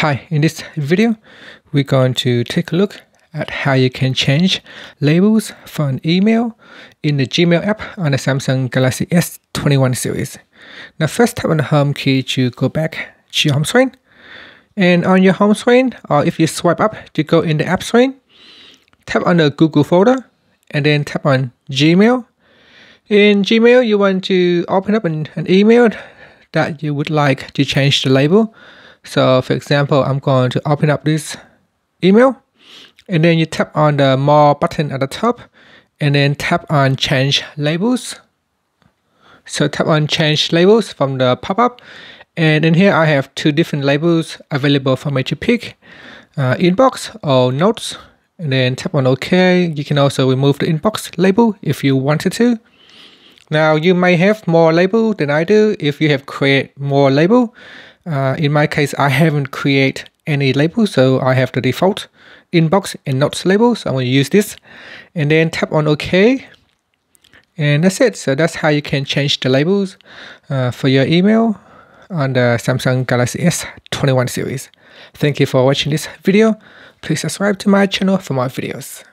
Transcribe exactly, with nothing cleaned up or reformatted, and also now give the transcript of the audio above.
Hi, in this video, we're going to take a look at how you can change labels for an email in the Gmail app on the Samsung Galaxy S twenty-one series. Now first tap on the home key to go back to your home screen. And on your home screen, or if you swipe up to go in the app screen, tap on the Google folder and then tap on Gmail. In Gmail, you want to open up an, an email that you would like to change the label. So for example, I'm going to open up this email and then you tap on the more button at the top and then tap on change labels. So tap on change labels from the pop-up, and in here I have two different labels available for me to pick, uh, inbox or notes, and then tap on OK. You can also remove the inbox label if you wanted to. Now you may have more label than I do if you have created more label. Uh, in my case, I haven't created any label, so I have the default inbox and notes labels. I'm going to use this and then tap on OK. And that's it. So that's how you can change the labels uh, for your email on the Samsung Galaxy S twenty-one series. Thank you for watching this video. Please subscribe to my channel for more videos.